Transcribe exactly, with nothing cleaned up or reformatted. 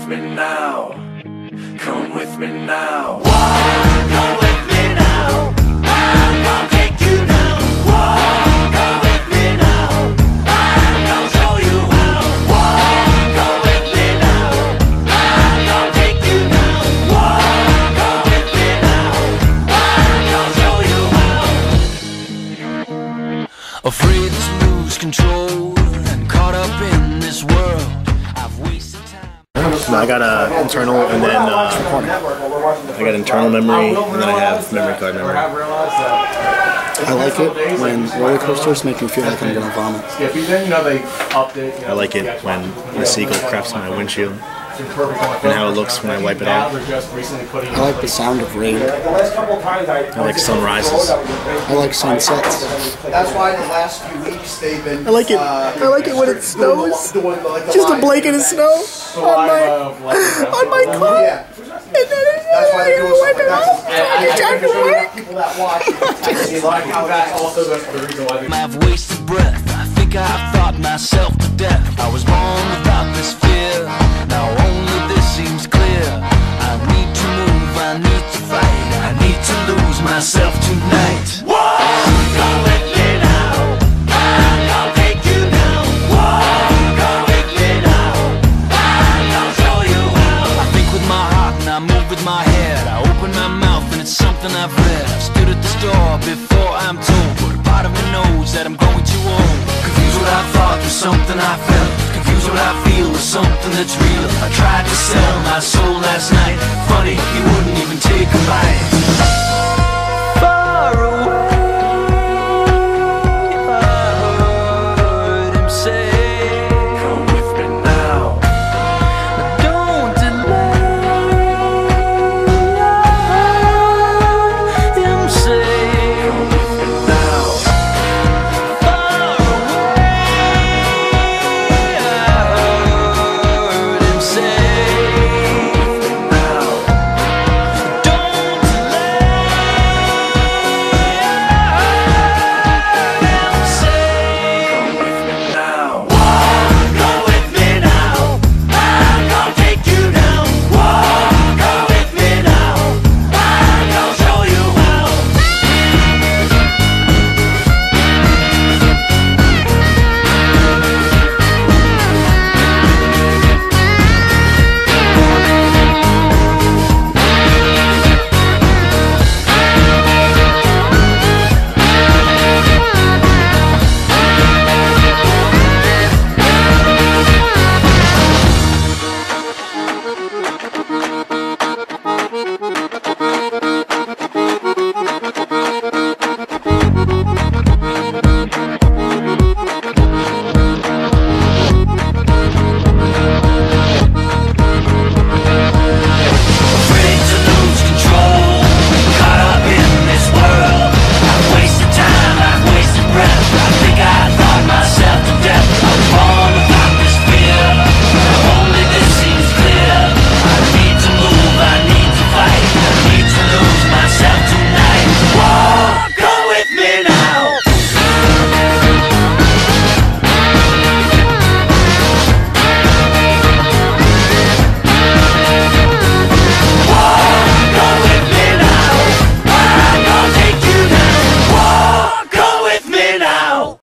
me now. Come with me now. Walk, go with me now. I'll take you now. Walk, go with me now. I'll show you how. Walk, go with me now. I'll take you now. Walk, go with me now. I'll show you how. Afraid to lose control and caught up in this world. I've wasted time. No, I got uh, internal and then uh, I got internal memory and then I have memory card memory. I like it when roller coasters make me feel like I'm gonna vomit. I like it when the seagull craps my windshield and how it looks when I wipe it out. I like the sound of rain. I like sunrises. I like sunsets. That's why the last few weeks they've been. I like it. I like it when it snows. Just a blanket of snow on my on my car. Yeah. And then That's why they do wipe it off. I drive to work. People that watch it. I've wasted breath. I think I've thought myself to death. I was born without this fear. Now only this seems clear. I need to move, I need to fight. I need to lose myself tonight. Walk, go with me now. I'll take you now. Walk, go with me now. I'll show you how. I think with my heart and I move with my head. I open my mouth and it's something I've read. I've stood at the store before I'm told, but a part of me knows that I'm going too old. Confused what I thought was something I felt. Confused what I feel with something that's real. I tried to sell my soul last night. Funny, he wouldn't even take a bite.